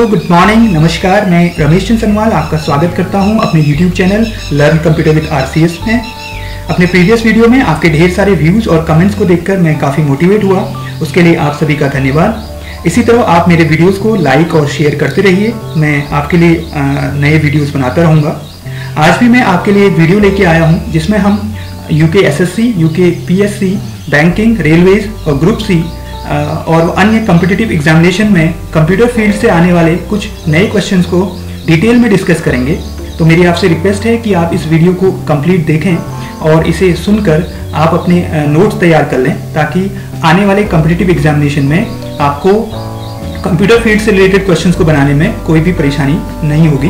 Hello, good morning, नमस्कार। मैं रमेश चंद्र सनवाल आपका स्वागत करता हूं अपने YouTube channel learn computer with RCS में। अपने प्रीवियस वीडियो में आपके ढेर सारे व्यूज़ और कमेंट्स को देखकर मैं काफ़ी मोटिवेट हुआ, उसके लिए आप सभी का धन्यवाद। इसी तरह आप मेरे वीडियोस को लाइक और शेयर करते रहिए, मैं आपके लिए नए वीडियोस बनाता रहूँगा। आज भी मैं आपके लिए एक वीडियो लेके आया हूँ जिसमें हम UK SSC, UK PSC, banking, railways और ग्रुप सी और अन्य कॉम्पिटिटिव एग्जामिनेशन में कंप्यूटर फील्ड से आने वाले कुछ नए क्वेश्चंस को डिटेल में डिस्कस करेंगे। तो मेरी आपसे रिक्वेस्ट है कि आप इस वीडियो को कंप्लीट देखें और इसे सुनकर आप अपने नोट्स तैयार कर लें, ताकि आने वाले कॉम्पिटिटिव एग्जामिनेशन में आपको कंप्यूटर फील्ड से रिलेटेड क्वेश्चंस को बनाने में कोई भी परेशानी नहीं होगी।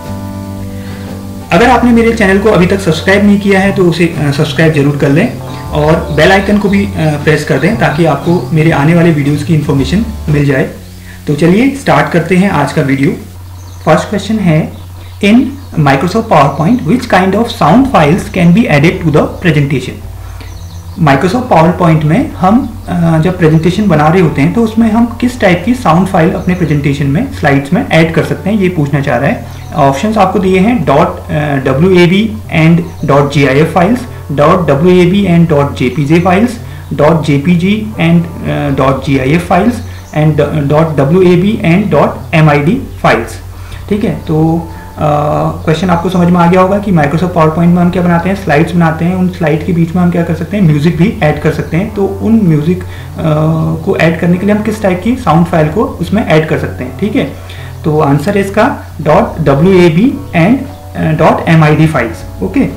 अगर आपने मेरे चैनल को अभी तक सब्सक्राइब नहीं किया है तो उसे सब्सक्राइब जरूर कर लें और बेल आइकन को भी प्रेस कर दें, ताकि आपको मेरे आने वाले वीडियोस की इंफॉर्मेशन मिल जाए। तो चलिए स्टार्ट करते हैं आज का वीडियो। फर्स्ट क्वेश्चन है, in Microsoft PowerPoint which kind of sound files can be added to the presentation. Microsoft PowerPoint में हम जब प्रेजेंटेशन बना रहे होते हैं तो उसमें हम किस टाइप की साउंड फाइल अपने प्रेजेंटेशन में, स्लाइड्स में ऐड कर सकते हैं, ये पूछना चाह रहा है। ऑप्शंस आपको दिए हैं .wav and .gif files, .wav and .jpg files, .jpg and .gif files and .wav and .mid files. ठीक है, तो क्वेश्चन आपको समझ में आ गया होगा कि माइक्रोसॉफ्ट पावर पॉइंट में हम क्या बनाते हैं, स्लाइड्स बनाते हैं। उन स्लाइड के बीच में हम क्या कर सकते हैं, म्यूजिक भी ऐड कर सकते हैं। तो उन म्यूजिक को ऐड करने के लिए हम किस टाइप की साउंड फाइल को उसमें ऐड कर सकते हैं। ठीक है, तो आंसर है इसका .wav and .mid files. Okay,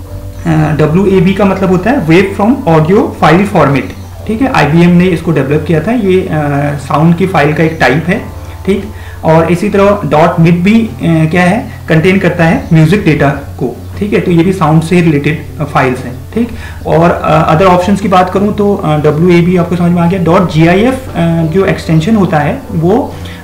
WAV का मतलब होता है wave from audio file format. ठीक है, IBM ने इसको डेवलप किया था, ये साउंड की फाइल का एक टाइप है। ठीक, और इसी तरह .mid भी क्या है, कंटेन करता है म्यूजिक डेटा को। ठीक है, तो ये भी साउंड से रिलेटेड फाइल्स हैं। ठीक, और अदर ऑप्शंस की बात करूं तो WAV आपको समझ में आ गया। .gif जो एक्सटेंशन होता है वो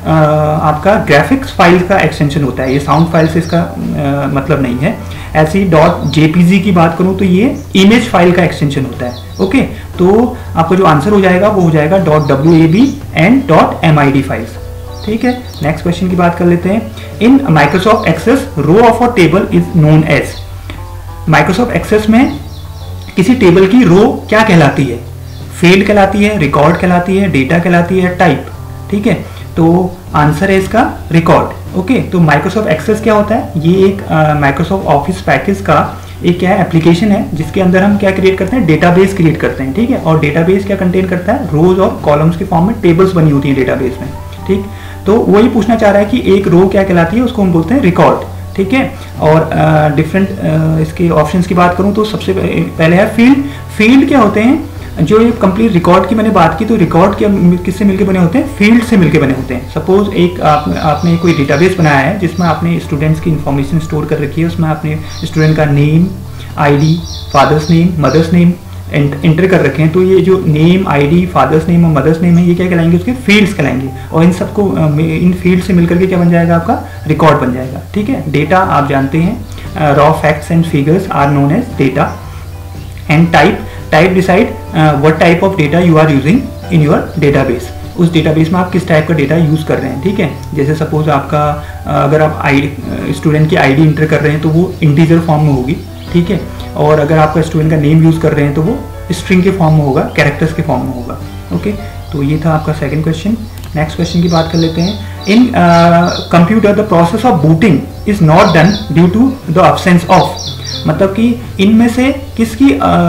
आपका ग्राफिक्स फाइल का एक्सटेंशन होता है, ये साउंड फाइल से इसका मतलब नहीं है। ऐसे ही .jpg की बात करूं तो ये इमेज फाइल का एक्सटेंशन होता है। ओके, तो आपका जो आंसर हो जाएगा वो हो जाएगा .wav एंड .mid फाइल्स। ठीक है, नेक्स्ट क्वेश्चन की बात कर लेते हैं। In Microsoft Access row of a table is known as. Microsoft Access में किसी टेबल की रो क्या कहलाती है? फील्ड कहलाती है, रिकॉर्ड कहलाती है, डेटा कहलाती है, टाइप। ठीक है, तो आंसर है इसका रिकॉर्ड। ओके, तो माइक्रोसॉफ्ट एक्सेस क्या होता है? ये एक माइक्रोसॉफ्ट ऑफिस पैकेज का एक क्या है, एप्लीकेशन है, जिसके अंदर हम क्या क्रिएट करते हैं, डेटाबेस क्रिएट करते हैं। ठीक है, और डेटाबेस क्या कंटेन करता है, रोज और कॉलम्स के फॉर्म में टेबल्स बनी होती है डेटाबेस में। ठीक, तो वही पूछना चाह रहा है कि एक रो क्या कहलाती है, उसको हम बोलते हैं रिकॉर्ड। ठीक है, और डिफरेंट इसके ऑप्शंस की बात करूं तो सबसे पहले है फील्ड। फील्ड क्या होते हैं? जो ये कंप्लीट रिकॉर्ड की मैंने बात की, तो रिकॉर्ड क्या किससे मिलकर बने होते हैं? फील्ड से मिलकर बने होते हैं। सपोज एक आपने कोई डेटाबेस बनाया है जिसमें आपने स्टूडेंट्स की इंफॉर्मेशन स्टोर कर रखी है, उसमें आपने स्टूडेंट का name, ID, father's name, mother's name enter कर रखे हैं। तो ये जो नेम, आईडी, फादर्स नेम और मदर्स नेम है, ये क्या कहलाएंगे? उसके फील्ड्स कहलाएंगे। और इन सबको इन फील्ड से मिलकर के क्या बन जाएगा? आपका रिकॉर्ड बन जाएगा। ठीक है, डेटा आप जानते हैं, raw facts and figures are known as data. And type decide what type of data you are using in your database. उस डेटाबेस में आप किस टाइप का डेटा यूज कर रहे हैं। ठीक है, जैसे सपोज आपका अगर आप स्टूडेंट की आईडी इंटर कर रहे हैं तो वो इंटीजर फॉर्म में होगी। ठीक है, और अगर आपका स्टूडेंट का नेम यूज कर रहे हैं तो वो स्ट्रिंग के फॉर्म में होगा, कैरेक्टर्स के फॉर्म में होगा। ओके, तो ये था आपका सेकंड क्वेश्चन। नेक्स्ट क्वेश्चन की बात कर लेते हैं। In computer the process of booting is not done due to the absence of. मतलब कि इनमें से किसकी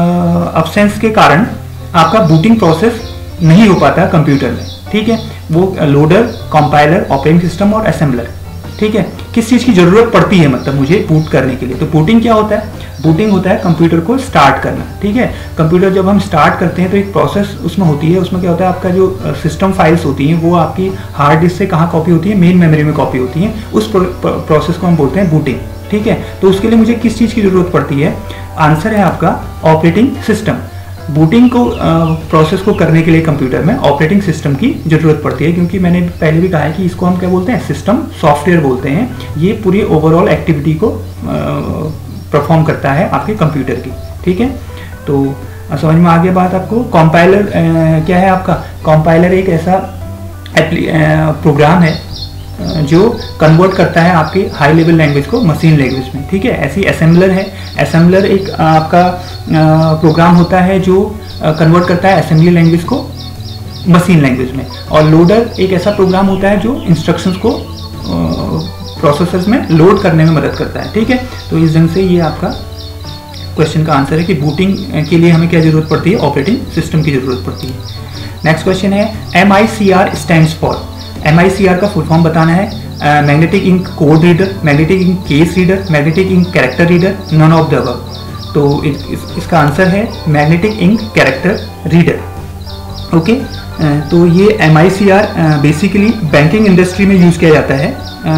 अब्सेंस के कारण आपका बूटिंग प्रोसेस नहीं हो पाता कंप्यूटर में। ठीक है, वो लोडर, कंपाइलर, ऑपरेटिंग सिस्टम और असेंबलर। ठीक है, किस चीज़ की ज़रूरत पड़ती है मतलब मुझे बूट करने के लिए? तो बूटिंग क्या होता है? बूटिंग होता है कंप्यूटर को स्टार्ट करना। ठीक है, कंप्यूटर जब हम स्टार्ट करते हैं तो एक प्रोसेस उसमें होती है। उसमें क्या होता है, आपका जो सिस्टम फाइल्स होती हैं वो आपकी हार्ड डिस्क से कहाँ कॉपी होती है? मेन मेमोरी में कॉपी होती हैं। उस प्रोसेस को हम बोलते हैं बूटिंग। ठीक है, तो उसके लिए मुझे किस चीज़ की ज़रूरत पड़ती है? आंसर है आपका ऑपरेटिंग सिस्टम। बूटिंग को प्रोसेस को करने के लिए कंप्यूटर में ऑपरेटिंग सिस्टम की जरूरत पड़ती है, क्योंकि मैंने पहले भी कहा है कि इसको हम क्या बोलते हैं? सिस्टम सॉफ्टवेयर बोलते हैं। ये पूरी ओवरऑल एक्टिविटी को परफॉर्म करता है आपके कंप्यूटर की। ठीक है, तो समझ में आ गया बात आपको। कंपाइलर क्या है आपका? कंपाइलर एक ऐसा प्रोग्राम है जो कन्वर्ट करता है आपके हाई लेवल लैंग्वेज को मशीन लैंग्वेज में, ठीक है। ऐसी असेंबलर है, असेंबलर एक आपका प्रोग्राम होता है जो कन्वर्ट करता है असेंबली लैंग्वेज को मशीन लैंग्वेज में, और लोडर एक ऐसा प्रोग्राम होता है जो इंस्ट्रक्शंस को प्रोसेसर्स में लोड करने में मदद करता है, ठीक है। तो इस ढंग से ये आपका क्वेश्चन का आंसर है कि बूटिंग के लिए हमें क्या जरूरत पड़ती है, ऑपरेटिंग सिस्टम की जरूरत पड़ती है। नेक्स्ट क्वेश्चन है MICR स्टैंड्स फॉर, MICR का फुल फॉर्म बताना है, magnetic ink code reader, magnetic ink case reader, magnetic ink character reader, none of the above. तो इसका आंसर है magnetic ink character reader, okay. तो ये MICR बेसिकली बैंकिंग इंडस्ट्री में use किया जाता है।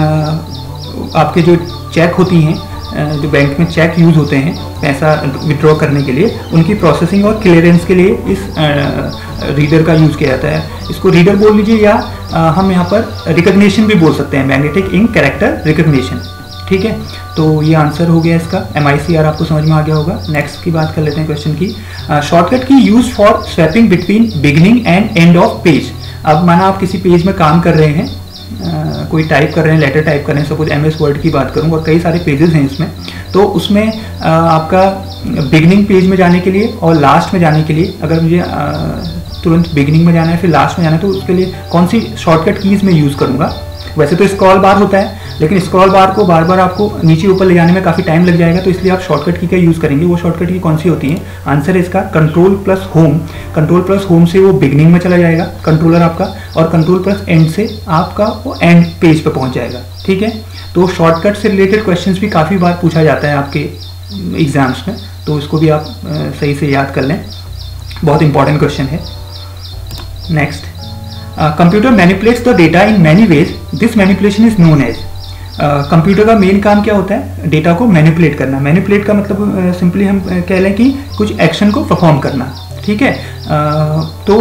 आपके जो चेक होती हैं, जो बैंक में चेक यूज़ होते हैं पैसा विड्रॉ करने के लिए, उनकी प्रोसेसिंग और क्लियरेंस के लिए इस रीडर का यूज़ किया जाता है। इसको रीडर बोल लीजिए या हम यहाँ पर रिकग्निशन भी बोल सकते हैं, मैग्नेटिक इंक कैरेक्टर रिकग्निशन, ठीक है। तो ये आंसर हो गया इसका, MICR आपको समझ में आ गया होगा। नेक्स्ट की बात कर लेते हैं क्वेश्चन की। Shortcut key use for swapping between beginning and end of page. अब माना आप किसी पेज में काम कर रहे हैं, कोई टाइप कर रहे हैं, लेटर टाइप कर रहे हैं, सपोज MS वर्ड की बात करूँ, और कई सारे पेजेस हैं इसमें, तो उसमें आपका बिगिनिंग पेज में जाने के लिए और लास्ट में जाने के लिए, अगर मुझे तुरंत बिगिनिंग में जाना है फिर लास्ट में जाना है, तो उसके लिए कौन सी शॉर्टकट कीज में यूज़ करूँगा। वैसे तो स्क्रॉल बार होता है, लेकिन स्क्रॉल बार को बार बार आपको नीचे ऊपर ले जाने में काफ़ी टाइम लग जाएगा, तो इसलिए आप शॉर्टकट की का यूज़ करेंगे। वो शॉर्टकट की कौन सी होती है, आंसर है इसका control plus home. Control plus home से वो बिगनिंग में चला जाएगा कंट्रोलर आपका, और कंट्रोल प्लस एंड से आपका वो एंड पेज पर पहुंच जाएगा, ठीक है। तो शॉर्टकट से रिलेटेड क्वेश्चंस भी काफ़ी बार पूछा जाता है आपके एग्जाम्स में, तो इसको भी आप सही से याद कर लें, बहुत इंपॉर्टेंट क्वेश्चन है। Next, computer manipulates the data in many ways, this manipulation is known as. Computer का मेन काम क्या होता है, डेटा को मैनिपुलेट करना। मैनिपुलेट का मतलब सिंपली हम कह लें कि कुछ एक्शन को परफॉर्म करना, ठीक है। तो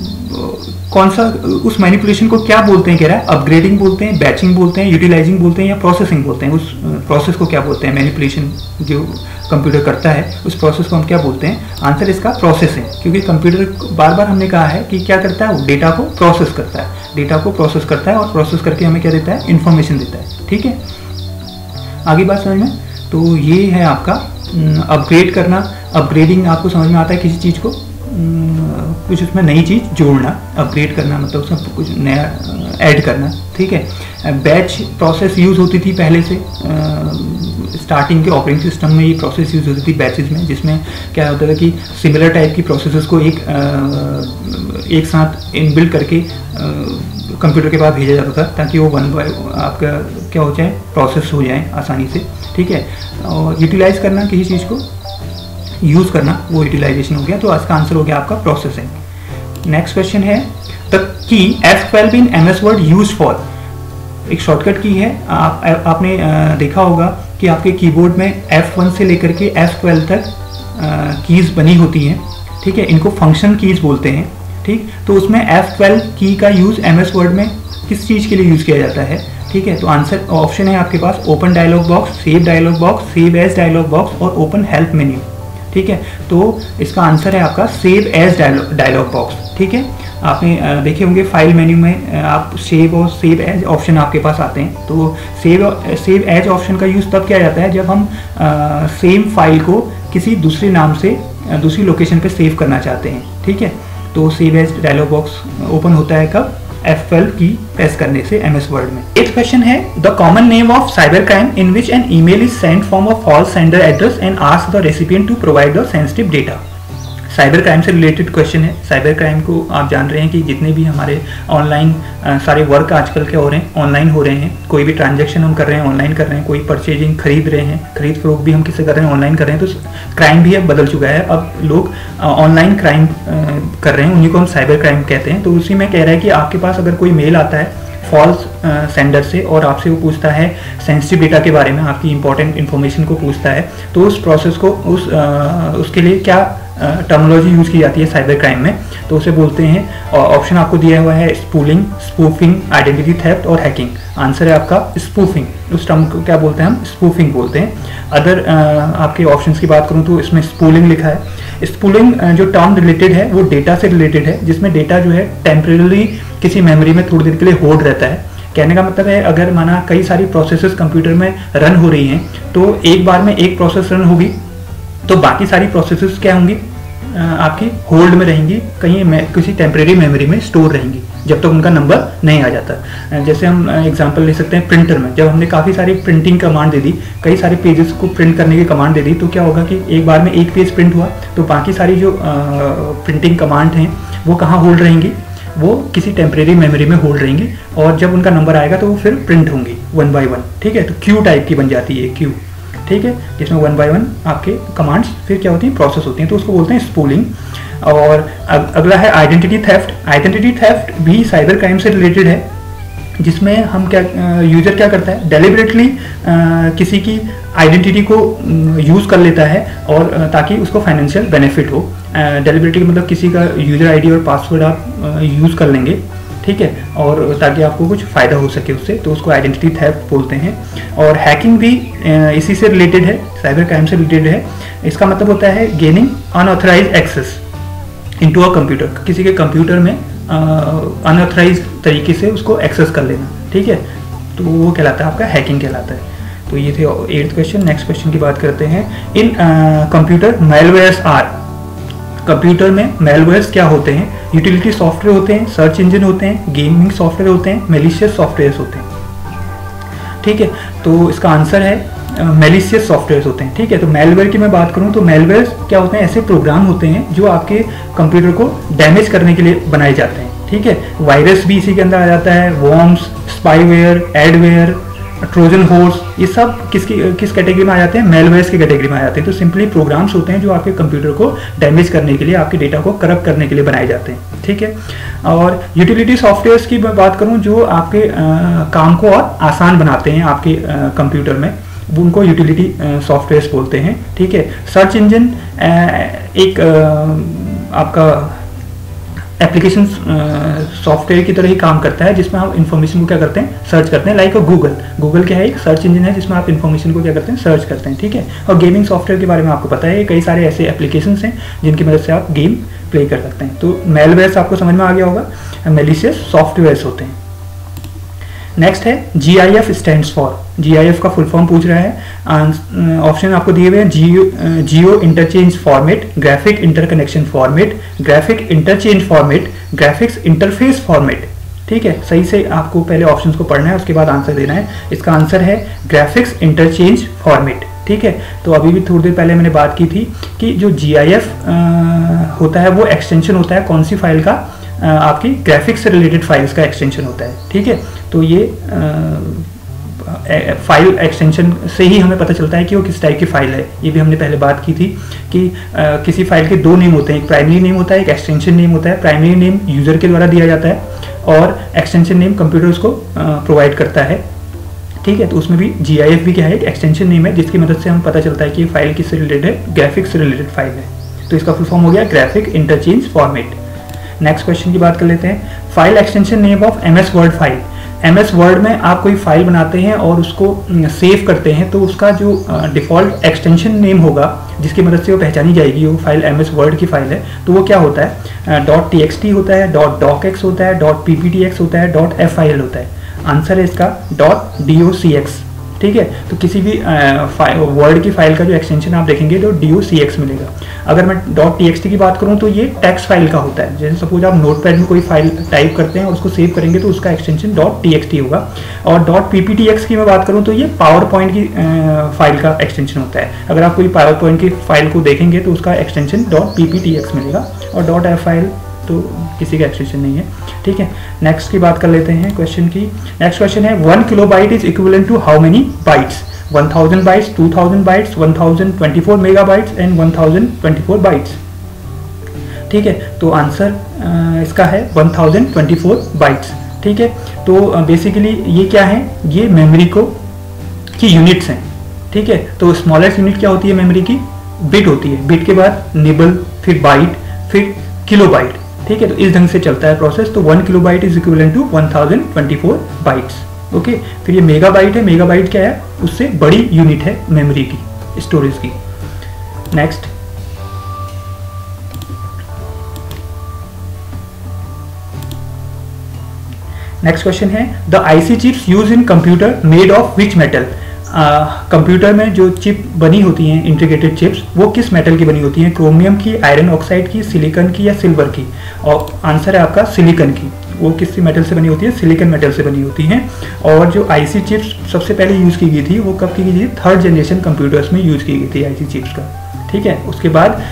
कौन सा, उस मैनिपुलेशन को क्या बोलते हैं, कह रहा है अपग्रेडिंग बोलते हैं, बैचिंग बोलते हैं, यूटिलाइजिंग बोलते हैं, या प्रोसेसिंग बोलते हैं। उस प्रोसेस को क्या बोलते हैं, मैनिपुलेशन जो कंप्यूटर करता है उस प्रोसेस को हम क्या बोलते हैं। आंसर इसका प्रोसेस है, क्योंकि कंप्यूटर बार बार हमने कहा है कि क्या करता है, वो डेटा को प्रोसेस करता है, डेटा को प्रोसेस करता है, और प्रोसेस करके हमें क्या देता है, इन्फॉर्मेशन देता है, ठीक है। आगे बात समझ में, तो ये है आपका अपग्रेड करना। अपग्रेडिंग आपको समझ में आता है, किसी चीज़ को कुछ उसमें नई चीज़ जोड़ना। अपग्रेड करना मतलब उसमें कुछ नया ऐड करना, ठीक है। बैच प्रोसेस यूज़ होती थी पहले से, स्टार्टिंग के ऑपरेटिंग सिस्टम में ये प्रोसेस यूज़ होती थी बैचेस में, जिसमें क्या होता था कि सिमिलर टाइप की प्रोसेसेस को एक साथ इनबिल्ट करके कंप्यूटर के पास भेजा जाता था, ताकि वो वन बाय आपका क्या हो जाए, प्रोसेस हो जाए आसानी से, ठीक है। और यूटिलाइज करना, किसी चीज़ को यूज़ करना, वो यूटिलाइजेशन हो गया। तो इसका आंसर हो गया आपका प्रोसेसिंग। नेक्स्ट क्वेश्चन है, the key F12 in MS Word use for. एक शॉर्टकट की है, आपने देखा होगा कि आपके कीबोर्ड में F1 से लेकर के F12 तक कीज़ बनी होती हैं, ठीक है। इनको फंक्शन कीज़ बोलते हैं, ठीक। तो उसमें F12 की का यूज़ MS वर्ड में किस चीज़ के लिए यूज़ किया जाता है, ठीक है। तो आंसर ऑप्शन है आपके पास, open dialog box, save dialog box, save as dialog box और ओपन हेल्प मेन्यू, ठीक है। तो इसका आंसर है आपका सेव एज डायलॉग बॉक्स, ठीक है। आपने देखे होंगे फाइल मेन्यू में आप सेव और सेव एज ऑप्शन आपके पास आते हैं। तो सेव एज ऑप्शन का यूज़ तब किया जाता है जब हम सेम फाइल को किसी दूसरे नाम से दूसरी लोकेशन पे सेव करना चाहते हैं, ठीक है। तो save as dialog box open होता है कब, F12 की प्रेस करने से MS वर्ड में। एक क्वेश्चन है, the common name of cyber crime in which an email is sent from a false sender address and ask the recipient to provide the sensitive data. Cyber crime से related question है। Cyber crime को आप जान रहे हैं कि जितने भी हमारे ऑनलाइन सारे वर्क आजकल के हो रहे हैं, ऑनलाइन हो रहे हैं। कोई भी ट्रांजैक्शन हम कर रहे हैं ऑनलाइन कर रहे हैं, कोई परचेजिंग खरीद रहे हैं, खरीद फरोख्त भी हम किससे कर रहे हैं, ऑनलाइन कर रहे हैं। तो क्राइम भी अब बदल चुका है, अब लोग ऑनलाइन क्राइम कर रहे हैं, उन्हीं को हम साइबर क्राइम कहते हैं। तो उसी में कह रहा है कि आपके पास अगर कोई मेल आता है फॉल्स सेंडर से और आपसे वो पूछता है सेंसिटिव डेटा के बारे में, आपकी इंपॉर्टेंट इन्फॉर्मेशन को पूछता है, तो उस प्रोसेस को उसके लिए क्या टर्मिनोलॉजी यूज़ की जाती है साइबर क्राइम में, तो उसे बोलते हैं, और ऑप्शन आपको दिया हुआ है स्पूलिंग, स्पूफिंग, आइडेंटिटी थेफ्ट और हैकिंग। आंसर है आपका स्पूफिंग। उस टर्म को क्या बोलते हैं हम, स्पूफिंग बोलते हैं। अदर आपके ऑप्शंस की बात करूँ तो इसमें स्पूलिंग लिखा है। स्पूलिंग जो टर्म रिलेटेड है वो डेटा से रिलेटेड है, जिसमें डेटा जो है टेम्परेरी किसी मेमोरी में थोड़ी देर के लिए होल्ड रहता है। कहने का मतलब है अगर माना कई सारी प्रोसेसेस कंप्यूटर में रन हो रही हैं, तो एक बार में एक प्रोसेस रन होगी तो बाकी सारी प्रोसेसेस क्या होंगी, आपकी होल्ड में रहेंगी, कहीं किसी टेम्परेरी मेमोरी में स्टोर रहेंगी जब तक उनका नंबर नहीं आ जाता। जैसे हम एग्जांपल ले सकते हैं प्रिंटर में, जब हमने काफ़ी सारी प्रिंटिंग कमांड दे दी, कई सारे पेजेस को प्रिंट करने की कमांड दे दी, तो क्या होगा कि एक बार में एक पेज प्रिंट हुआ तो बाकी सारी जो प्रिंटिंग कमांड हैं वो कहाँ होल्ड रहेंगी, वो किसी टेम्परेरी मेमोरी में होल्ड रहेंगी, और जब उनका नंबर आएगा तो वो फिर प्रिंट होंगी 1 by 1। ठीक है, तो क्यू टाइप की बन जाती है क्यू। ठीक है, जिसमें 1 by 1 आपके कमांड्स फिर क्या होती हैं, प्रोसेस होती हैं, तो उसको बोलते हैं स्पूलिंग। और अगला है आइडेंटिटी थेफ्ट। आइडेंटिटी थेफ्ट भी साइबर क्राइम से रिलेटेड है, जिसमें हम क्या यूजर क्या करता है, डेलिबरेटली किसी की आइडेंटिटी को यूज़ कर लेता है और ताकि उसको फाइनेंशियल बेनिफिट हो। डेलिबरेटली मतलब किसी का यूजर आईडी और पासवर्ड आप यूज़ कर लेंगे, ठीक है, और ताकि आपको कुछ फ़ायदा हो सके उससे, तो उसको आइडेंटिटी थेफ्ट बोलते हैं। और हैकिंग भी इसी से रिलेटेड है, साइबर क्राइम से रिलेटेड है। इसका मतलब होता है gaining unauthorise access into a computer, किसी के कंप्यूटर में अनऑथराइज तरीके से उसको एक्सेस कर लेना। ठीक है, तो वो कहलाता है आपका हैकिंग कहलाता है। तो ये थे 8th क्वेश्चन। नेक्स्ट क्वेश्चन की बात करते हैं। In computer malwares are, computer में मेलवेयर्स क्या होते हैं, यूटिलिटी सॉफ्टवेयर होते हैं, सर्च इंजन होते हैं, गेमिंग सॉफ्टवेयर होते हैं, मेलिशियस सॉफ्टवेयर होते हैं। ठीक है, तो इसका आंसर है मेलिशियस सॉफ्टवेयर होते हैं। ठीक है, तो मेलवेयर की मैं बात करूं तो मेलवेयर क्या होते हैं, ऐसे प्रोग्राम होते हैं जो आपके कंप्यूटर को डैमेज करने के लिए बनाए जाते हैं। ठीक है, वायरस भी इसी के अंदर आ जाता है, worms, spyware, adware, Trojan horse, ये सब किस कैटेगरी में आ जाते हैं, मेलवेयर्स की कैटेगरी में आ जाते हैं। तो सिंपली प्रोग्राम्स होते हैं जो आपके कंप्यूटर को डैमेज करने के लिए, आपके डेटा को करप्ट करने के लिए बनाए जाते हैं। ठीक है, और यूटिलिटी सॉफ्टवेयर्स की मैं बात करूं जो आपके काम को और आसान बनाते हैं आपके कंप्यूटर में, उनको यूटिलिटी सॉफ्टवेयर्स बोलते हैं। ठीक है, सर्च इंजन एक आपका एप्लीकेशन सॉफ्टवेयर की तरह ही काम करता है, जिसमें आप इन्फॉर्मेशन को क्या करते हैं, सर्च करते हैं। लाइक गूगल क्या है, एक सर्च इंजन है जिसमें आप इन्फॉर्मेशन को क्या करते हैं, सर्च करते हैं। ठीक है, और गेमिंग सॉफ्टवेयर के बारे में आपको पता है, कई सारे ऐसे एप्लीकेशंस हैं जिनकी मदद से आप गेम प्ले कर सकते हैं। तो मेलवेयर्स आपको समझ में आ गया होगा, मेलिशियस सॉफ्टवेयर्स होते हैं। नेक्स्ट है GIF स्टैंड्स फॉर। GIF का फुल फॉर्म पूछ रहा है, ऑप्शन आपको दिए हुए हैं, geo interchange format, graphic interconnection format, graphic interchange format, graphics interface format. ठीक है, सही से आपको पहले ऑप्शंस को पढ़ना है, उसके बाद आंसर देना है। इसका आंसर है ग्राफिक्स इंटरचेंज फॉर्मेट। ठीक है, तो अभी भी थोड़ी देर पहले मैंने बात की थी कि जो GIF होता है वो एक्सटेंशन होता है कौन सी फाइल का, आपकी ग्राफिक्स से रिलेटेड फाइल्स का एक्सटेंशन होता है। ठीक है, तो ये फाइल एक्सटेंशन से ही हमें पता चलता है कि वो किस टाइप की फाइल है। ये भी हमने पहले बात की थी कि किसी फाइल के दो नेम होते हैं, एक प्राइमरी नेम होता है, एक एक्सटेंशन नेम होता है। प्राइमरी नेम यूजर के द्वारा दिया जाता है और एक्सटेंशन नेम कंप्यूटर उसको प्रोवाइड करता है। ठीक है, तो उसमें भी GIF भी क्या है, एक एक्सटेंशन नेम है जिसकी मदद से हमें पता चलता है कि फाइल किससे रिलेटेड है, ग्राफिक्स से रिलेटेड फाइल है। तो इसका फुल फॉर्म हो गया graphic interchange format. Next question की बात कर लेते हैं। File extension name of MS word file. MS word में आप कोई फाइल बनाते हैं और उसको सेव करते हैं, तो उसका जो डिफ़ॉल्ट एक्सटेंशन नेम होगा जिसकी मदद से वो पहचानी जाएगी वो फाइल MS वर्ड की फाइल है, तो वो क्या होता है, .txt होता है, .docx होता है, .pptx होता है, .file होता है। आंसर है इसका .docx। ठीक है, तो किसी भी वर्ड की फाइल का जो एक्सटेंशन आप देखेंगे तो .docx मिलेगा। अगर मैं .txt की बात करूं तो ये टेक्स्ट फाइल का होता है। जैसे सपोज आप नोटपैड में कोई फाइल टाइप करते हैं और उसको सेव करेंगे तो उसका एक्सटेंशन .txt होगा। और .pptx की मैं बात करूं तो ये पावर पॉइंट की फाइल का एक्सटेंशन होता है। अगर आप कोई पावर पॉइंट की फाइल को देखेंगे तो उसका एक्सटेंशन .pptx मिलेगा, और .file तो किसी का एक्सटेंशन नहीं है। ठीक है, नेक्स्ट की बात कर लेते हैं क्वेश्चन की। नेक्स्ट क्वेश्चन है 1 kilobyte is equivalent to how many bytes? 1000 bytes, 2000 bytes, 1024 megabytes and 1024 bytes. ठीक है, तो आंसर इसका है 1024 बाइट्स। ठीक है, तो बेसिकली ये क्या है, ये मेमोरी की यूनिट्स हैं। ठीक है, तो स्मॉलेस्ट यूनिट क्या होती है मेमोरी की, बिट होती है। बिट के बाद निबल, फिर बाइट, फिर किलोबाइट। ठीक है, तो इस ढंग से चलता है प्रोसेस। तो 1 kilobyte is equivalent to 1024 bytes. Okay, फिर ये मेगाबाइट है, मेगाबाइट क्या है, उससे बड़ी यूनिट है मेमोरी की, स्टोरेज की। नेक्स्ट, नेक्स्ट क्वेश्चन है the IC chips use in computer made of which metal. Computer में जो चिप बनी होती हैं, इंटीग्रेटेड चिप्स, वो किस मेटल की बनी होती हैं? क्रोमियम की, आयरन ऑक्साइड की, सिलिकॉन की या सिल्वर की? और आंसर है आपका सिलिकॉन की। वो किस मेटल से बनी होती है? सिलिकॉन मेटल से बनी होती हैं। और जो आईसी चिप्स सबसे पहले यूज़ की गई थी वो कब की गई थी? 3rd जनरेशन कंप्यूटर्स में यूज़ की गई थी आईसी चिप्स का। ठीक है, उसके बाद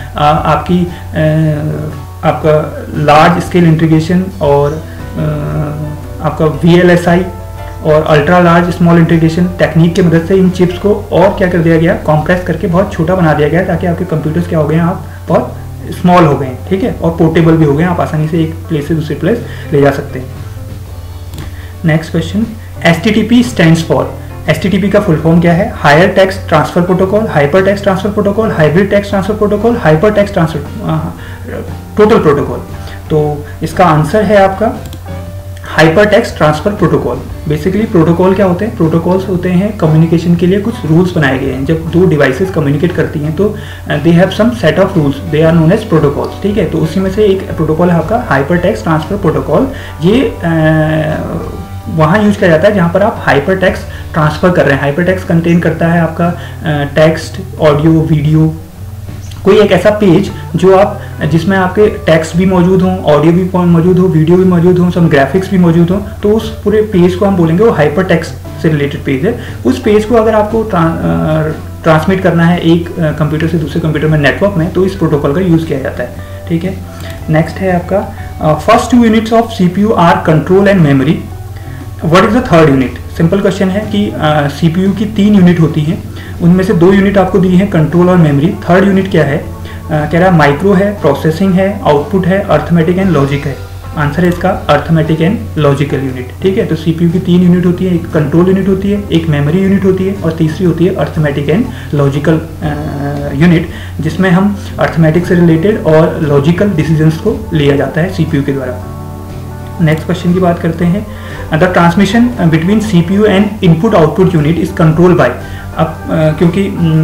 आपका लार्ज स्केल इंटीग्रेशन और आपका VLSI और ultra large small integration technique की मदद से इन चिप्स को और क्या कर दिया गया? कॉम्प्रेस करके बहुत छोटा बना दिया गया, ताकि आपके कंप्यूटर्स क्या हो गए हैं, आप बहुत स्मॉल हो गए। ठीक है, और पोर्टेबल भी हो गए, आप आसानी से एक प्लेस से दूसरे प्लेस ले जा सकते हैं। Next question, HTTP stands for. HTTP का फुल फॉर्म क्या है? Higher text transfer protocol, hyper text transfer protocol, hybrid text transfer protocol, hyper text transfer total protocol. तो इसका आंसर है आपका hyper text transfer protocol. Basically protocol क्या होते हैं? प्रोटोकॉल्स होते हैं कम्युनिकेशन के लिए कुछ रूल्स बनाए गए हैं। जब दो डिवाइसेस कम्युनिकेट करती हैं तो they have some set of rules, they are known as protocols. ठीक है, तो उसी में से एक प्रोटोकॉल है आपका हाइपर टेक्स्ट ट्रांसफर प्रोटोकॉल। ये वहाँ यूज किया जाता है जहाँ पर आप हाइपर टेक्स्ट ट्रांसफर कर रहे हैं। हाइपर टेक्स्ट कंटेन करता है आपका टेक्स्ट, ऑडियो, वीडियो, कोई एक ऐसा पेज जो आप जिसमें आपके टेक्स्ट भी मौजूद हों, ऑडियो भी मौजूद हो, वीडियो भी मौजूद हो, सब ग्राफिक्स भी मौजूद हो, तो उस पूरे पेज को हम बोलेंगे वो हाइपर टेक्स्ट से रिलेटेड पेज है। उस पेज को अगर आपको ट्रांसमिट करना है एक कंप्यूटर से दूसरे कंप्यूटर में नेटवर्क में, तो इस प्रोटोकॉल का यूज़ किया जाता है। ठीक है, नेक्स्ट है आपका first 2 units of CPU are control and memory. What is the 3rd unit? Simple question है कि CPU की 3 यूनिट होती हैं, उनमें से 2 यूनिट आपको दी है कंट्रोल और मेमोरी। 3rd यूनिट क्या है? कह रहा है माइक्रो है, प्रोसेसिंग है, आउटपुट है, अर्थमेटिक एंड लॉजिक है। आंसर है इसका अर्थमेटिक एंड लॉजिकल यूनिट। ठीक है, तो CPU की 3 यूनिट होती है, एक कंट्रोल यूनिट होती है, एक मेमोरी यूनिट होती है और तीसरी होती है अर्थमेटिक एंड लॉजिकल यूनिट, जिसमें हम अर्थमेटिक से रिलेटेड और लॉजिकल डिसीजंस को लिया जाता है CPU के द्वारा। नेक्स्ट क्वेश्चन की बात करते हैं। The transmission between CPU and input output unit is control by. अब क्योंकि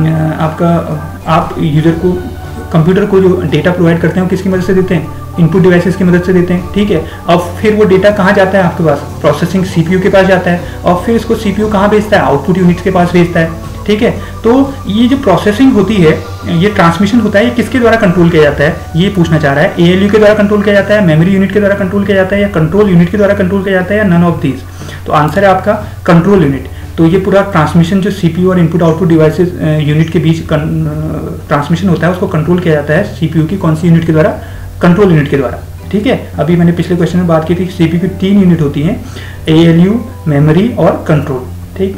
आप यूजर को, कंप्यूटर को जो डेटा प्रोवाइड करते हैं वो किसकी मदद से देते हैं? इनपुट डिवाइसेस की मदद से देते हैं। ठीक है, अब फिर वो डेटा कहाँ जाता है आपके पास? प्रोसेसिंग CPU के पास जाता है, और फिर इसको CPU कहाँ भेजता है? आउटपुट यूनिट के पास भेजता है। ठीक है, तो ये जो प्रोसेसिंग होती है, ये ट्रांसमिशन होता है, ये किसके द्वारा कंट्रोल किया जाता है? ये पूछना चाह रहा है। ALU के द्वारा कंट्रोल किया जाता है, मेमोरी यूनिट के द्वारा कंट्रोल किया जाता है, या कंट्रोल यूनिट के द्वारा कंट्रोल किया जाता है, या नन ऑफ दीज? तो आंसर है आपका कंट्रोल यूनिट। तो ये पूरा ट्रांसमिशन जो CPU और इनपुट आउटपुट डिवाइसेस यूनिट के बीच ट्रांसमिशन होता है, उसको कंट्रोल किया जाता है CPU की कौन सी यूनिट के द्वारा? कंट्रोल यूनिट के द्वारा। ठीक है, अभी मैंने पिछले क्वेश्चन में बात की थी, CPU की 3 यूनिट होती हैं, ALU, मेमोरी और कंट्रोल। ठीक,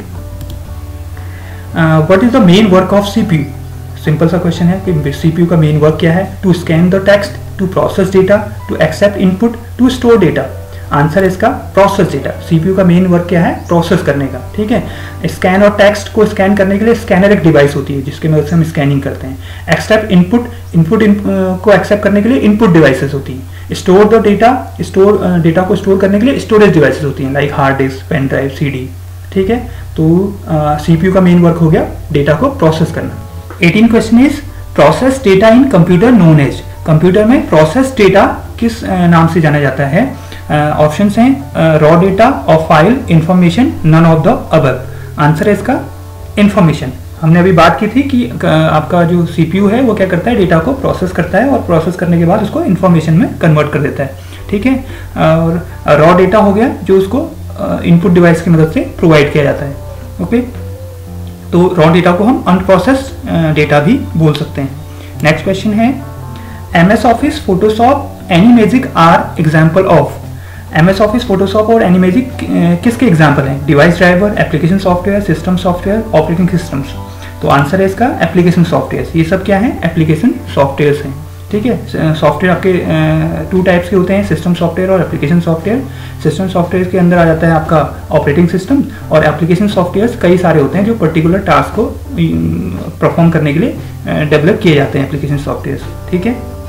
what is the main work of CPU? Simple सा क्वेश्चन है कि CPU का मेन वर्क क्या है? To scan the text, to process data, to accept input, to store data. Answer है इसका प्रोसेस डेटा। CPU का मेन वर्क क्या है? प्रोसेस करने का। ठीक है, स्कैन और टेक्स्ट को स्कैन करने के लिए स्कैनर एक डिवाइस होती है जिसके मदद से हम स्कैनिंग करते हैं। एक्सेप्ट इनपुट, इनपुट को एक्सेप्ट करने के लिए इनपुट डिवाइसेस होती हैं। स्टोर द डेटा, डेटा को स्टोर करने के लिए स्टोरेज डिवाइसेस होती हैं, like hard disk, pen drive, CD। ठीक है, तो CPU का मेन वर्क हो गया डेटा को प्रोसेस करना। 18 question is process data in computer known as. Computer में प्रोसेस डेटा किस नाम से जाना जाता है? ऑप्शंस हैं रॉ डेटा और file, information, none of the above. Answer है इसका इंफॉर्मेशन। हमने अभी बात की थी कि आपका जो CPU है वो क्या करता है? डेटा को प्रोसेस करता है और प्रोसेस करने के बाद उसको इंफॉर्मेशन में कन्वर्ट कर देता है। ठीक है, और रॉ डेटा हो गया जो उसको इनपुट डिवाइस की मदद से प्रोवाइड किया जाता है। ओके, तो रॉ डेटा को हम अनप्रोसेस्ड डेटा भी बोल सकते हैं। नेक्स्ट क्वेश्चन है MS office, Photoshop, Animagic are example of. MS office, Photoshop और एनीमेजिक किसके एग्जाम्पल हैं? Device driver, application software, system software, operating systems. तो आंसर है इसका एप्लीकेशन सॉफ्टवेयर। ये सब क्या है? एप्लीकेशन सॉफ्टवेयर हैं। ठीक है, सॉफ्टवेयर आपके 2 टाइप्स के होते हैं, सिस्टम सॉफ्टवेयर और एप्लीकेशन सॉफ्टवेयर। सिस्टम सॉफ्टवेयर के अंदर आ जाता है आपका ऑपरेटिंग सिस्टम, और एप्लीकेशन सॉफ्टवेयर कई सारे होते हैं जो पर्टिकुलर टास्क को परफॉर्म करने के लिए डेवलप किए जाते हैं एप्लीकेशन सॉफ्टवेयर। ठीक है,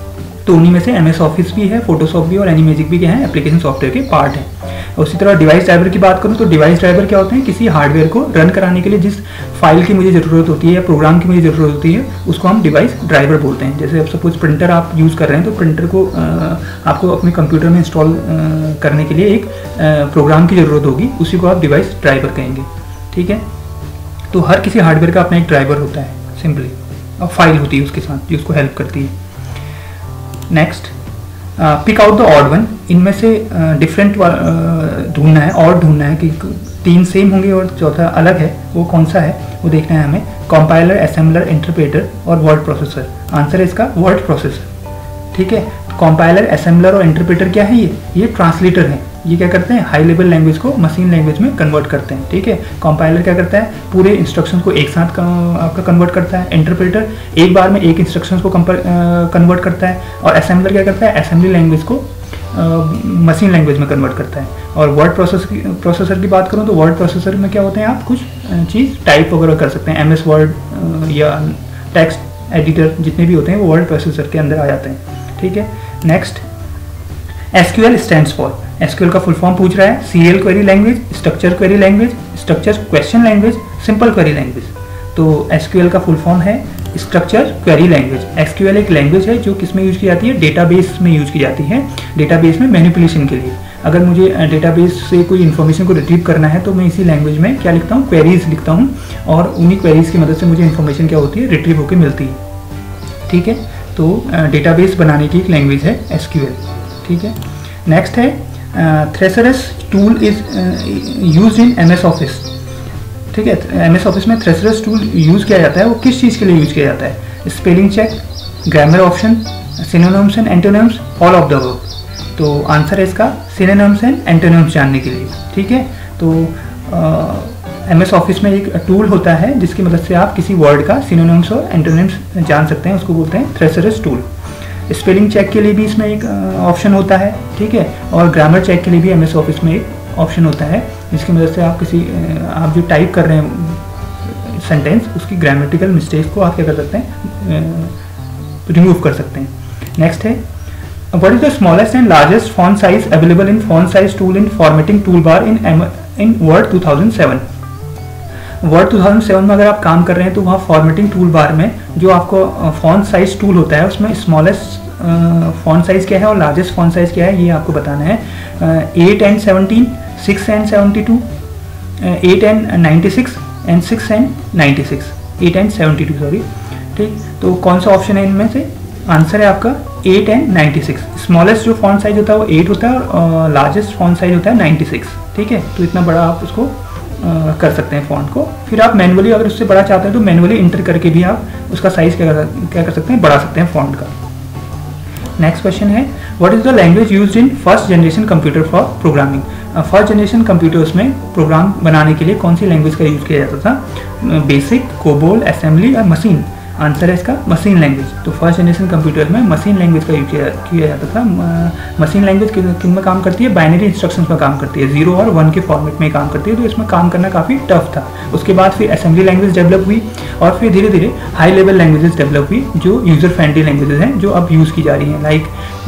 तो उन्हीं में से MS ऑफिस भी है, फोटोशॉप भी और एनीमेजिक भी क्या है, एप्लीकेशन सॉफ्टवेयर के पार्ट है। उसी तरह डिवाइस ड्राइवर की बात करूँ तो डिवाइस ड्राइवर क्या होते हैं, किसी हार्डवेयर को रन कराने के लिए जिस फाइल की मुझे ज़रूरत होती है या प्रोग्राम की मुझे ज़रूरत होती है उसको हम डिवाइस ड्राइवर बोलते हैं। जैसे अब सपोज प्रिंटर आप यूज़ कर रहे हैं तो प्रिंटर को आपको अपने कंप्यूटर में इंस्टॉल करने के लिए एक प्रोग्राम की ज़रूरत होगी, उसी को आप डिवाइस ड्राइवर कहेंगे। ठीक है, तो हर किसी हार्डवेयर का अपना एक ड्राइवर होता है सिंपली, और फाइल होती है उसके साथ जो उसको हेल्प करती है। Next, pick out the odd one. इनमें से डिफरेंट ढूंढना है, और ढूंढना है कि 3 सेम होंगे और चौथा अलग है, वो कौन सा है वो देखना है हमें। कंपाइलर, असेंबलर, इंटरप्रेटर और वर्ड प्रोसेसर। आंसर है इसका वर्ड प्रोसेसर। ठीक है, कंपाइलर, असेंबलर और इंटरप्रेटर क्या है, ये ट्रांसलेटर है। ये क्या करते हैं, हाई लेवल लैंग्वेज को मशीन लैंग्वेज में कन्वर्ट करते हैं। ठीक है, कंपाइलर क्या करता है, पूरे इंस्ट्रक्शंस को एक साथ आपका कन्वर्ट करता है। इंटरप्रेटर एक बार में एक इंस्ट्रक्शंस को कन्वर्ट करता है। और असेंबलर क्या करता है, असेंबली लैंग्वेज को मशीन लैंग्वेज में कन्वर्ट करता है। और वर्ड प्रोसेसर की बात करूँ तो वर्ड प्रोसेसर में क्या होते हैं, आप कुछ चीज़ टाइप वगैरह कर सकते हैं। MS वर्ड या टेक्स्ट एडिटर जितने भी होते हैं वो वर्ड प्रोसेसर के अंदर आ जाते हैं। ठीक है, next, SQL stands for. SQL का फुल फॉर्म पूछ रहा है, serial query language, structure query language, structure question language, simple query language. तो SQL का फुल फॉर्म है स्ट्रक्चर क्वेरी लैंग्वेज। SQL एक लैंग्वेज है जो किस में यूज की जाती है, डेटाबेस में यूज की जाती है, डेटाबेस में मैनिपुलेशन के लिए। अगर मुझे डेटाबेस से कोई इन्फॉर्मेशन को रिट्रीव करना है तो मैं इसी लैंग्वेज में क्या लिखता हूँ, क्वेरीज लिखता हूँ, और उन्हीं क्वेरीज की मदद से मुझे इन्फॉर्मेशन क्या होती है, रिट्रीव होकर मिलती है। ठीक है, तो डेटाबेस बनाने की एक लैंग्वेज है SQL। ठीक है, नेक्स्ट है thesaurus tool is used in MS office. ठीक है, MS ऑफिस में थ्रेसरस टूल यूज़ किया जाता है, वो किस चीज़ के लिए यूज़ किया जाता है, spelling check, grammar option, synonyms and antonyms, all of the above. तो आंसर है इसका सिनोनिम्स एंड एंटोनिम्स जानने के लिए। ठीक है, तो MS ऑफिस में एक टूल होता है जिसकी मदद से आप किसी वर्ड का सिनोनिम्स और एंटोनिम्स जान सकते हैं, उसको बोलते हैं थ्रेसरस टूल। स्पेलिंग चेक के लिए भी इसमें एक ऑप्शन होता है। ठीक है, और ग्रामर चेक के लिए भी MS ऑफिस में एक ऑप्शन होता है जिसकी मदद से आप आप जो टाइप कर रहे हैं सेंटेंस, उसकी ग्रामेटिकल मिस्टेक्स को आप क्या कर सकते हैं, रिमूव कर सकते हैं। नेक्स्ट है, what is the smallest and largest font size available in font size tool in formatting tool bar in word 2007। Word 2007 में अगर आप काम कर रहे हैं तो वहाँ फॉर्मेटिंग टूल बार में जो आपको फॉन्ट साइज टूल होता है उसमें स्मॉलेस्ट फॉन्ट साइज क्या है और लार्जेस्ट फॉन्ट साइज क्या है, ये आपको बताना है। 8 and 17, 6 and 72, 8 and 96 and 6 and 96, 8 and 72 sorry. ठीक, तो कौन सा ऑप्शन है इनमें से, आंसर है आपका 8 and 96। स्मॉलेस्ट जो फॉन्ट साइज होता है वो 8 होता है और लार्जेस्ट फॉन्ट साइज होता है 96। ठीक है, तो इतना बड़ा आप उसको कर सकते हैं फॉन्ट को। फिर आप मैनुअली अगर उससे बड़ा चाहते हैं तो मैनुअली इंटर करके भी आप उसका साइज क्या कर सकते हैं, बढ़ा सकते हैं फॉन्ट का। नेक्स्ट क्वेश्चन है, what is the language used in first generation computer for programming. First generation computers में प्रोग्राम बनाने के लिए कौन सी लैंग्वेज का यूज किया जाता था, बेसिक, कोबोल, असेंबली और मशीन। आंसर है इसका मशीन लैंग्वेज। तो फर्स्ट जनरेशन कंप्यूटर में मशीन लैंग्वेज का यूज किया जाता था। मशीन लैंग्वेज किन में काम करती है, बाइनरी इंस्ट्रक्शंस में काम करती है, 0 और 1 के फॉर्मेट में काम करती है, तो इसमें काम करना काफ़ी टफ था। उसके बाद फिर असेंबली लैंग्वेज डेवलप हुई और फिर धीरे धीरे हाई लेवल लैंग्वेजेस डेवलप हुई जो यूज़र फ्रेंडली लैंग्वेजेस हैं जो अब यूज़ की जा रही हैं, लाइक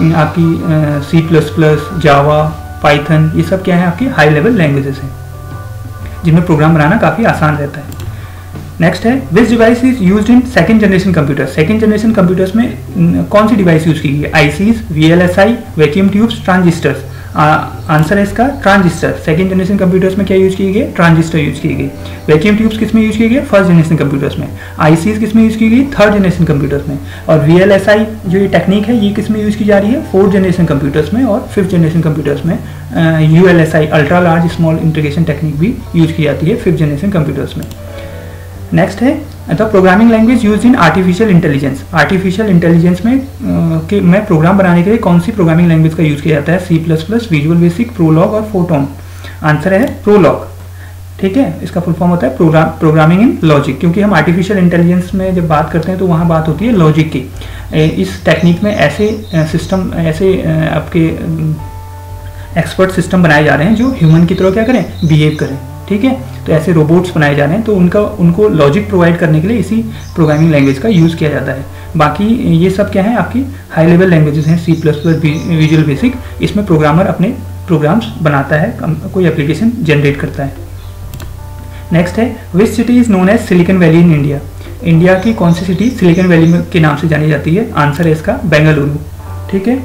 आपकी C++, जावा, पाइथन, ये सब क्या है आपकी हाई लेवल लैंग्वेजेस हैं जिनमें प्रोग्राम बनाना काफ़ी आसान रहता है। नेक्स्ट है, which device is used in second generation computer. Second generation computers में कौन सी डिवाइस यूज की गई है, ICs, VLSI, vacuum tubes, transistors. Answer है इसका ट्रांजिस्टर। सेकंड जनरेशन कंप्यूटर्स में क्या यूज की गई, ट्रांजिस्टर यूज की गई। वैक्यूम ट्यूब्स किस में यूज की गई, फर्स्ट जनरेशन कंप्यूटर्स में। ICs किस में यूज की गई, थर्ड जनरेशन कंप्यूटर्स में। और VLSI जो ये टेक्निक है ये किस में यूज की जा रही है, फोर्थ जनरेशन कंप्यूटर्स में और फिफ्थ जनरेशन कंप्यूटर्स में। ULSI ultra large small integration technique भी यूज की जाती है फिफ्थ जनरेशन कंप्यूटर्स में। नेक्स्ट है, the programming language use in artificial intelligence. Artificial intelligence में प्रोग्राम बनाने के लिए कौन सी प्रोग्रामिंग लैंग्वेज का यूज किया जाता है, C++, विजुअल बेसिक, प्रोलॉग और फोटोन। आंसर है प्रोलॉग। ठीक है, इसका फुल फॉर्म होता है प्रोग्रामिंग इन लॉजिक, क्योंकि हम आर्टिफिशियल इंटेलिजेंस में जब बात करते हैं तो वहाँ बात होती है लॉजिक की। इस टेक्निक में ऐसे सिस्टम, ऐसे आपके एक्सपर्ट सिस्टम बनाए जा रहे हैं जो ह्यूमन की तरह क्या करें, बिहेव करें। ठीक है। तो ऐसे रोबोट्स बनाए जा रहे हैं, तो उनको लॉजिक प्रोवाइड करने के लिए इसी प्रोग्रामिंग लैंग्वेज का यूज़ किया जाता है। बाकी ये सब क्या है, आपकी हाई लेवल लैंग्वेजेस हैं, C++, विजुअल बेसिक, इसमें प्रोग्रामर अपने प्रोग्राम्स बनाता है, कोई एप्लीकेशन जनरेट करता है। नेक्स्ट है, which city is known as Silicon Valley in India. India की कौन सी सिटी सिलिकॉन वैली के नाम से जानी जाती है? आंसर है इसका बेंगलुरु, ठीक है।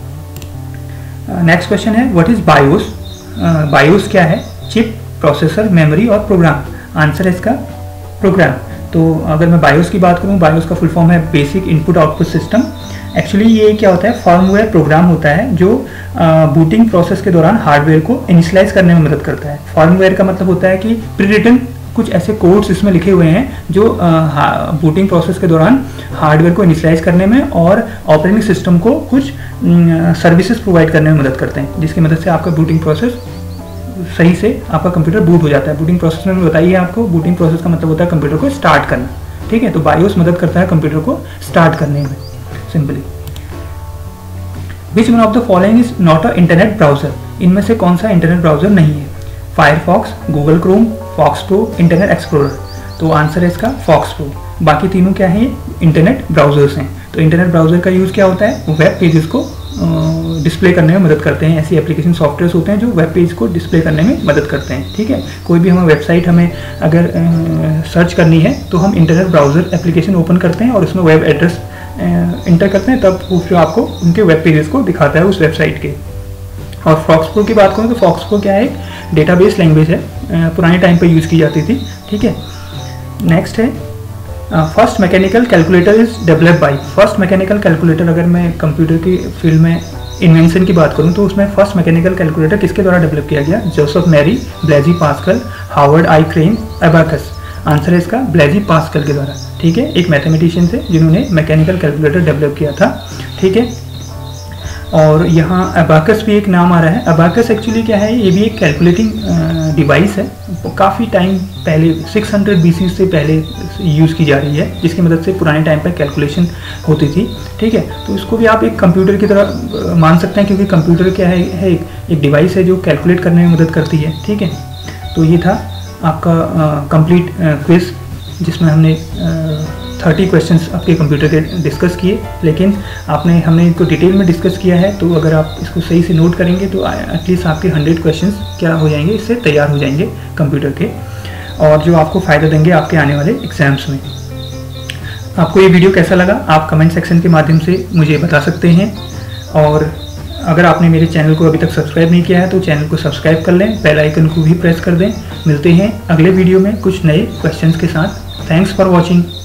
नेक्स्ट क्वेश्चन है, व्हाट इज बायोस। बायोस क्या है? चिप, प्रोसेसर, मेमोरी और प्रोग्राम। आंसर है इसका प्रोग्राम। तो अगर मैं बायोस की बात करूं, बायोस का फुल फॉर्म है basic input output system. Actually ये क्या होता है, फर्मवेयर प्रोग्राम होता है जो बूटिंग प्रोसेस के दौरान हार्डवेयर को इनिशियलाइज करने में मदद करता है। फर्मवेयर का मतलब होता है कि प्री रिटन कुछ ऐसे कोड्स इसमें लिखे हुए हैं जो बूटिंग प्रोसेस के दौरान हार्डवेयर को इनिशियलाइज करने में और ऑपरेटिंग सिस्टम को कुछ सर्विसेज प्रोवाइड करने में मदद करते हैं, जिसकी मदद से आपका बूटिंग प्रोसेस सही से आपका कंप्यूटर बूट हो जाता है। बूटिंग प्रोसेस में बताइए आपको, बूटिंग प्रोसेस का मतलब होता है कंप्यूटर को स्टार्ट करना, ठीक है। तो बायोस मदद करता है कंप्यूटर को स्टार्ट करने में, simply. Which one of the following is not a internet browser. इनमें से कौन सा इंटरनेट ब्राउजर नहीं है? Firefox, Google Chrome, Fox Pro, internet explorer. तो आंसर है इसका फॉक्स प्रो। बाकी तीनों क्या है? इंटरनेट ब्राउजर्स हैं। तो इंटरनेट ब्राउजर का यूज़ क्या होता है? वेब पेजेस को डिस्प्ले करने में मदद करते हैं। ऐसी एप्लीकेशन सॉफ्टवेयर्स होते हैं जो वेब पेज को डिस्प्ले करने में मदद करते हैं, ठीक है। कोई भी हमें वेबसाइट हमें अगर सर्च करनी है तो हम इंटरनेट ब्राउजर एप्लीकेशन ओपन करते हैं और उसमें वेब एड्रेस इंटर करते हैं, तब जो आपको उनके वेब पेजेस को दिखाता है उस वेबसाइट के। और फॉक्स प्रो की बात करूँ तो फॉक्स प्रो क्या है? एक डेटाबेस लैंग्वेज है, पुराने टाइम पे यूज़ की जाती थी, ठीक है। नेक्स्ट है, first mechanical calculator is developed by. First mechanical calculator, अगर मैं कंप्यूटर की फील्ड में इन्वेंशन की बात करूं तो उसमें फर्स्ट मैकेनिकल कैलकुलेटर किसके द्वारा डेवलप किया गया? Joseph Marie, Blaise Pascal, Harvard I crane, abacus. Answer है इसका ब्लेजी पास्कल के द्वारा, ठीक है। एक मैथमेटिशियन थे जिन्होंने मैकेनिकल कैलकुलेटर डेवलप किया था, ठीक है। और यहाँ अबाकस भी एक नाम आ रहा है। अबाकस एक्चुअली क्या है? ये भी एक कैलकुलेटिंग डिवाइस है, काफ़ी टाइम पहले 600 BC से पहले यूज़ की जा रही है, जिसकी मदद से पुराने टाइम पर कैलकुलेशन होती थी, ठीक है। तो इसको भी आप एक कंप्यूटर की तरह मान सकते हैं, क्योंकि कंप्यूटर क्या है एक डिवाइस है जो कैलकुलेट करने में मदद करती है, ठीक है। तो ये था आपका कंप्लीट क्विज, जिसमें हमने 30 क्वेश्चंस आपके कंप्यूटर के डिस्कस किए, लेकिन हमने इसको डिटेल में डिस्कस किया है। तो अगर आप इसको सही से नोट करेंगे तो एटलीस्ट आपके 100 क्वेश्चंस क्या हो जाएंगे, इससे तैयार हो जाएंगे कंप्यूटर के, और जो आपको फ़ायदा देंगे आपके आने वाले एग्जाम्स में। आपको ये वीडियो कैसा लगा आप कमेंट सेक्शन के माध्यम से मुझे बता सकते हैं, और अगर आपने मेरे चैनल को अभी तक सब्सक्राइब नहीं किया है तो चैनल को सब्सक्राइब कर लें, बेल आइकन को भी प्रेस कर दें। मिलते हैं अगले वीडियो में कुछ नए क्वेश्चंस के साथ। Thanks for watching.